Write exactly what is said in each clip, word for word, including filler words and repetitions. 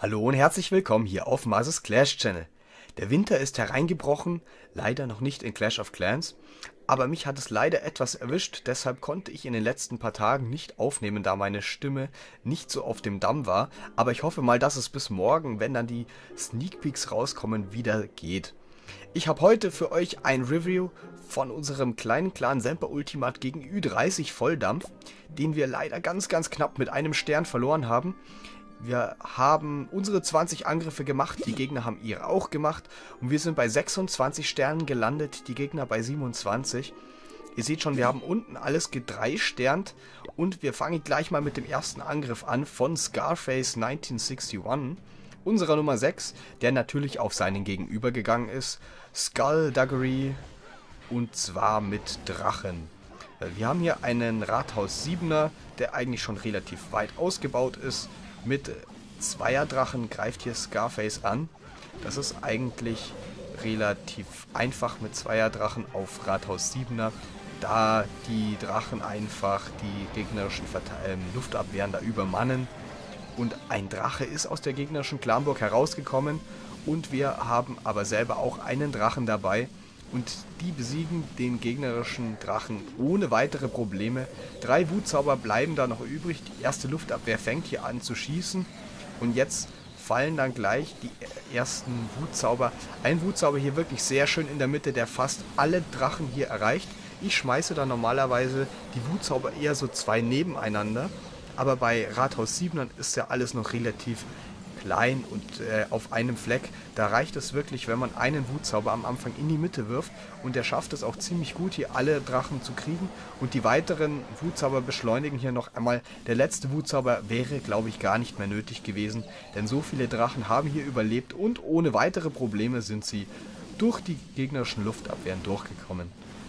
Hallo und herzlich willkommen hier auf Mases Clash Channel. Der Winter ist hereingebrochen, leider noch nicht in Clash of Clans, aber mich hat es leider etwas erwischt, deshalb konnte ich in den letzten paar Tagen nicht aufnehmen, da meine Stimme nicht so auf dem Damm war, aber ich hoffe mal, dass es bis morgen, wenn dann die Sneak Peeks rauskommen, wieder geht. Ich habe heute für euch ein Review von unserem kleinen Clan Semper Ultimat gegen Ü dreißig Volldampf, den wir leider ganz ganz knapp mit einem Stern verloren haben. Wir haben unsere zwanzig Angriffe gemacht, die Gegner haben ihre auch gemacht und wir sind bei sechsundzwanzig Sternen gelandet, die Gegner bei siebenundzwanzig. Ihr seht schon, wir haben unten alles gedreisternt und wir fangen gleich mal mit dem ersten Angriff an von Scarface neunzehnhundertsechsundsechzig, unserer Nummer sechs, der natürlich auf seinen Gegenüber gegangen ist, Skullduggery, und zwar mit Drachen. Wir haben hier einen Rathaus siebener, der eigentlich schon relativ weit ausgebaut ist. Mit Zweierdrachen greift hier Scarface an. Das ist eigentlich relativ einfach mit Zweierdrachen auf Rathaus siebener, da die Drachen einfach die gegnerischen Verte- äh, Luftabwehren da übermannen. Und ein Drache ist aus der gegnerischen Clanburg herausgekommen und wir haben aber selber auch einen Drachen dabei. Und die besiegen den gegnerischen Drachen ohne weitere Probleme. Drei Wutzauber bleiben da noch übrig. Die erste Luftabwehr fängt hier an zu schießen. Und jetzt fallen dann gleich die ersten Wutzauber. Ein Wutzauber hier wirklich sehr schön in der Mitte, der fast alle Drachen hier erreicht. Ich schmeiße da normalerweise die Wutzauber eher so zwei nebeneinander. Aber bei Rathaus siebener ist ja alles noch relativ klein und äh, auf einem Fleck. Da reicht es wirklich, wenn man einen Wutzauber am Anfang in die Mitte wirft und der schafft es auch ziemlich gut, hier alle Drachen zu kriegen und die weiteren Wutzauber beschleunigen hier noch einmal. Der letzte Wutzauber wäre, glaube ich, gar nicht mehr nötig gewesen, denn so viele Drachen haben hier überlebt und ohne weitere Probleme sind sie durch die gegnerischen Luftabwehren durchgekommen.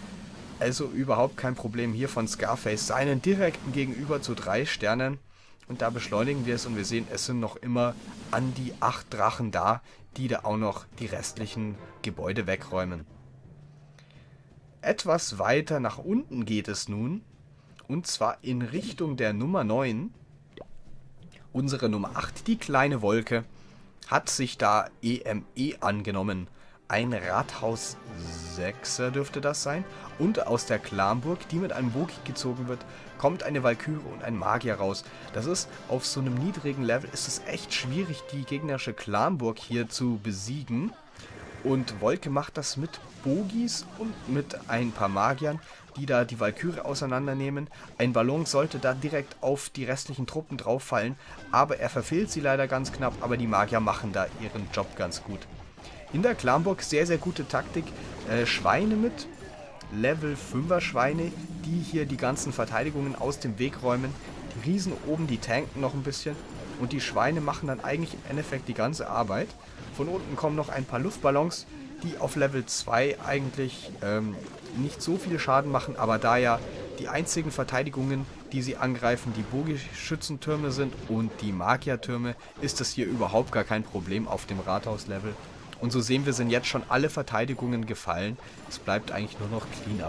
Also überhaupt kein Problem hier von Scarface, seinen direkten Gegenüber zu drei Sternen. Und da beschleunigen wir es und wir sehen, es sind noch immer an die acht Drachen da, die da auch noch die restlichen Gebäude wegräumen. Etwas weiter nach unten geht es nun, und zwar in Richtung der Nummer neun. Unsere Nummer acht, die kleine Wolke, hat sich da E M E angenommen. Ein Rathaus sechser dürfte das sein. Und aus der Clanburg, die mit einem Bogi gezogen wird, kommt eine Walküre und ein Magier raus. Das ist, auf so einem niedrigen Level ist es echt schwierig, die gegnerische Clanburg hier zu besiegen. Und Wolke macht das mit Bogis und mit ein paar Magiern, die da die Walküre auseinandernehmen. Ein Ballon sollte da direkt auf die restlichen Truppen drauf fallen, aber er verfehlt sie leider ganz knapp, aber die Magier machen da ihren Job ganz gut. In der Clanburg sehr, sehr gute Taktik. Äh, Schweine mit, Level fünfer Schweine, die hier die ganzen Verteidigungen aus dem Weg räumen. Die Riesen oben, die tanken noch ein bisschen. Und die Schweine machen dann eigentlich im Endeffekt die ganze Arbeit. Von unten kommen noch ein paar Luftballons, die auf Level zwei eigentlich ähm, nicht so viel Schaden machen. Aber da ja die einzigen Verteidigungen, die sie angreifen, die Bogenschützentürme sind und die Magiertürme, ist das hier überhaupt gar kein Problem auf dem Rathauslevel. Und so sehen wir, sind jetzt schon alle Verteidigungen gefallen. Es bleibt eigentlich nur noch Cleanup.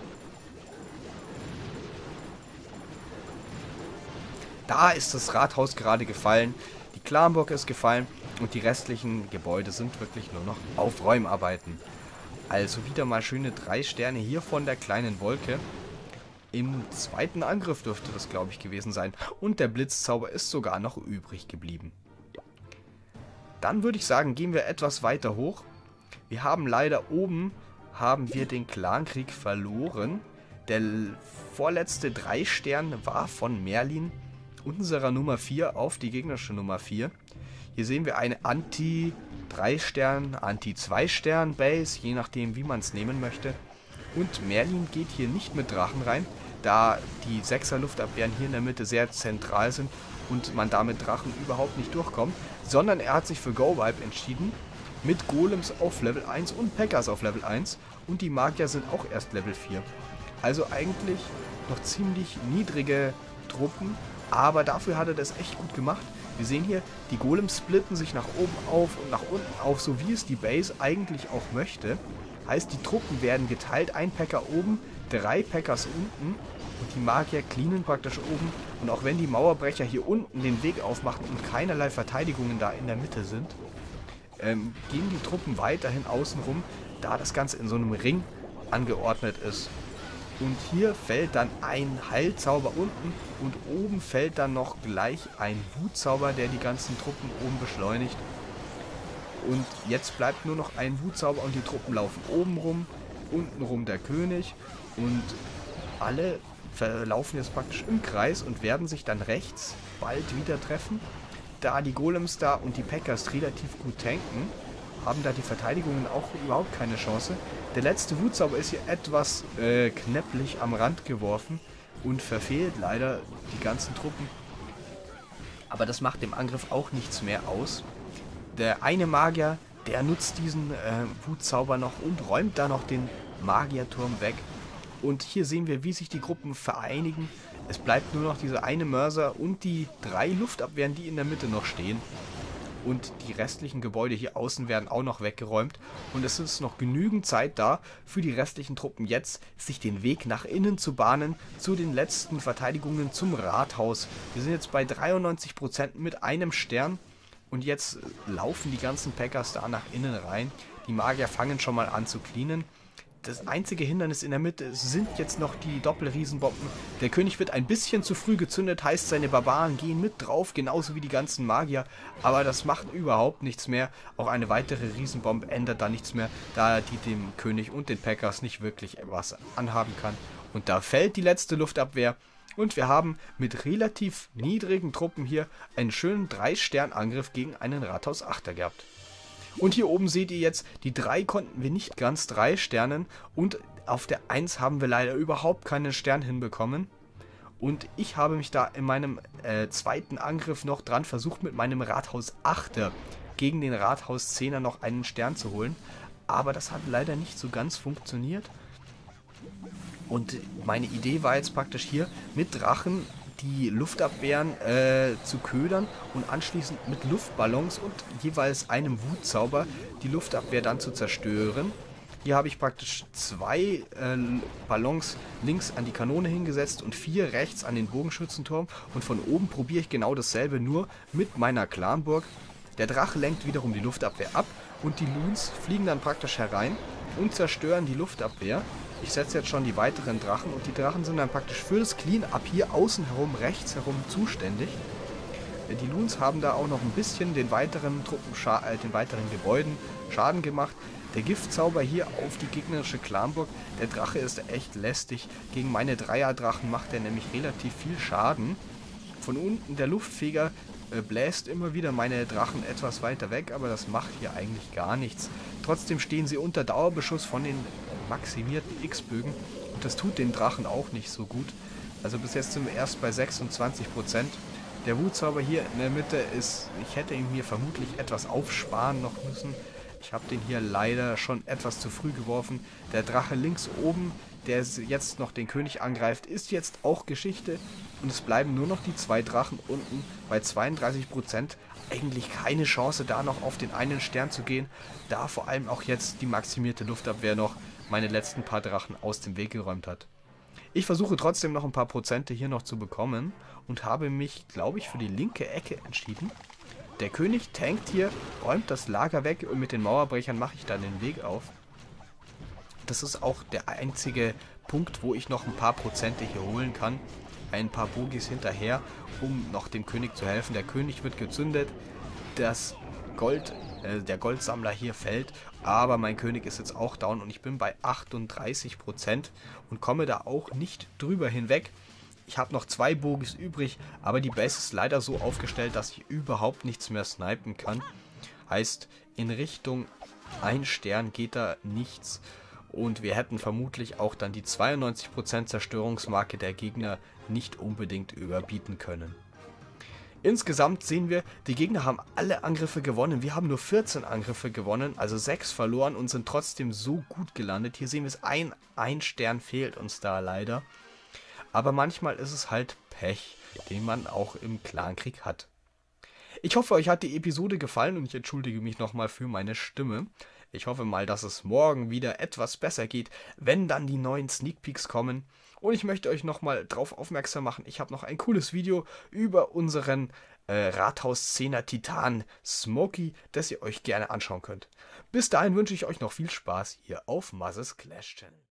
Da ist das Rathaus gerade gefallen, die Clanburg ist gefallen und die restlichen Gebäude sind wirklich nur noch Aufräumarbeiten. Also wieder mal schöne drei Sterne hier von der kleinen Wolke. Im zweiten Angriff dürfte das, glaube ich, gewesen sein. Und der Blitzzauber ist sogar noch übrig geblieben. Dann würde ich sagen, gehen wir etwas weiter hoch. Wir haben leider oben, haben wir den Clankrieg verloren. Der vorletzte drei Stern war von Merlin, unserer Nummer vier, auf die gegnerische Nummer vier. Hier sehen wir eine Anti drei Stern, Anti zwei Stern Base, je nachdem wie man es nehmen möchte. Und Merlin geht hier nicht mit Drachen rein, da die sechser Luftabwehren hier in der Mitte sehr zentral sind und man damit Drachen überhaupt nicht durchkommt, sondern er hat sich für Go-Wipe entschieden, mit Golems auf Level eins und Pekkas auf Level eins und die Magier sind auch erst Level vier. Also eigentlich noch ziemlich niedrige Truppen, aber dafür hat er das echt gut gemacht. Wir sehen hier, die Golems splitten sich nach oben auf und nach unten auf, so wie es die Base eigentlich auch möchte. Heißt, die Truppen werden geteilt, ein Pekka oben, drei Pekkas unten Und die Magier cleanen praktisch oben. Und auch wenn die Mauerbrecher hier unten den Weg aufmachen und keinerlei Verteidigungen da in der Mitte sind, ähm, gehen die Truppen weiterhin außen rum, da das Ganze in so einem Ring angeordnet ist. Und hier fällt dann ein Heilzauber unten und oben fällt dann noch gleich ein Wutzauber, der die ganzen Truppen oben beschleunigt. Und jetzt bleibt nur noch ein Wutzauber und die Truppen laufen oben rum, unten rum der König und alle verlaufen jetzt praktisch im Kreis und werden sich dann rechts bald wieder treffen. Da die Golems da und die Packers relativ gut tanken, haben da die Verteidigungen auch überhaupt keine Chance. Der letzte Wutzauber ist hier etwas äh, knäpplich am Rand geworfen und verfehlt leider die ganzen Truppen. Aber das macht dem Angriff auch nichts mehr aus. Der eine Magier, der nutzt diesen äh, Wutzauber noch und räumt da noch den Magierturm weg. Und hier sehen wir, wie sich die Gruppen vereinigen. Es bleibt nur noch diese eine Mörser und die drei Luftabwehren, die in der Mitte noch stehen. Und die restlichen Gebäude hier außen werden auch noch weggeräumt. Und es ist noch genügend Zeit da für die restlichen Truppen jetzt, sich den Weg nach innen zu bahnen, zu den letzten Verteidigungen zum Rathaus. Wir sind jetzt bei dreiundneunzig Prozent mit einem Stern. Und jetzt laufen die ganzen Packers da nach innen rein. Die Magier fangen schon mal an zu cleanen. Das einzige Hindernis in der Mitte sind jetzt noch die Doppelriesenbomben. Der König wird ein bisschen zu früh gezündet, heißt seine Barbaren gehen mit drauf, genauso wie die ganzen Magier. Aber das macht überhaupt nichts mehr. Auch eine weitere Riesenbombe ändert da nichts mehr, da die dem König und den Packers nicht wirklich was anhaben kann. Und da fällt die letzte Luftabwehr. Und wir haben mit relativ niedrigen Truppen hier einen schönen drei Stern Angriff gegen einen Rathausachter gehabt. Und hier oben seht ihr jetzt, die drei konnten wir nicht ganz drei Sternen und auf der eins haben wir leider überhaupt keinen Stern hinbekommen. Und ich habe mich da in meinem äh, zweiten Angriff noch dran versucht, mit meinem Rathausachter gegen den Rathauszehner noch einen Stern zu holen. Aber das hat leider nicht so ganz funktioniert. Und meine Idee war jetzt praktisch hier mit Drachen die Luftabwehren äh, zu ködern und anschließend mit Luftballons und jeweils einem Wutzauber die Luftabwehr dann zu zerstören. Hier habe ich praktisch zwei äh, Ballons links an die Kanone hingesetzt und vier rechts an den Bogenschützenturm. Und von oben probiere ich genau dasselbe, nur mit meiner Clanburg. Der Drache lenkt wiederum die Luftabwehr ab und die Loons fliegen dann praktisch herein und zerstören die Luftabwehr. Ich setze jetzt schon die weiteren Drachen und die Drachen sind dann praktisch für das Clean-Up hier außen herum, rechts herum zuständig. Die Loons haben da auch noch ein bisschen den weiteren Truppen, äh, den weiteren Gebäuden Schaden gemacht. Der Giftzauber hier auf die gegnerische Clanburg, der Drache ist echt lästig. Gegen meine Dreierdrachen macht er nämlich relativ viel Schaden. Von unten der Luftfeger äh, bläst immer wieder meine Drachen etwas weiter weg, aber das macht hier eigentlich gar nichts. Trotzdem stehen sie unter Dauerbeschuss von den maximierten X-Bögen und das tut den Drachen auch nicht so gut. Also bis jetzt sind wir erst bei sechsundzwanzig Prozent. Der Wutzauber hier in der Mitte ist, ich hätte ihn mir vermutlich etwas aufsparen noch müssen. Ich habe den hier leider schon etwas zu früh geworfen. Der Drache links oben, der jetzt noch den König angreift, ist jetzt auch Geschichte. Und es bleiben nur noch die zwei Drachen unten bei zweiunddreißig Prozent. Eigentlich keine Chance, da noch auf den einen Stern zu gehen, da vor allem auch jetzt die maximierte Luftabwehr noch meine letzten paar Drachen aus dem Weg geräumt hat. Ich versuche trotzdem noch ein paar Prozente hier noch zu bekommen und habe mich, glaube ich, für die linke Ecke entschieden. Der König tankt hier, räumt das Lager weg und mit den Mauerbrechern mache ich dann den Weg auf. Das ist auch der einzige Punkt, wo ich noch ein paar Prozente hier holen kann. Ein paar Bogis hinterher, um noch dem König zu helfen. Der König wird gezündet, das Gold, äh, der Goldsammler hier fällt, aber mein König ist jetzt auch down und ich bin bei achtunddreißig Prozent und komme da auch nicht drüber hinweg. Ich habe noch zwei Bogis übrig, aber die Base ist leider so aufgestellt, dass ich überhaupt nichts mehr snipen kann. Heißt, in Richtung ein Stern geht da nichts. Und wir hätten vermutlich auch dann die zweiundneunzig Prozent Zerstörungsmarke der Gegner nicht unbedingt überbieten können. Insgesamt sehen wir, die Gegner haben alle Angriffe gewonnen. Wir haben nur vierzehn Angriffe gewonnen, also sechs verloren und sind trotzdem so gut gelandet. Hier sehen wir es, ein, ein Stern fehlt uns da leider. Aber manchmal ist es halt Pech, den man auch im Clankrieg hat. Ich hoffe, euch hat die Episode gefallen und ich entschuldige mich nochmal für meine Stimme. Ich hoffe mal, dass es morgen wieder etwas besser geht, wenn dann die neuen Sneak Peeks kommen. Und ich möchte euch nochmal darauf aufmerksam machen, ich habe noch ein cooles Video über unseren äh, Rathaus-Zehner Titan Smokey, das ihr euch gerne anschauen könnt. Bis dahin wünsche ich euch noch viel Spaß hier auf Mazes Clash Channel.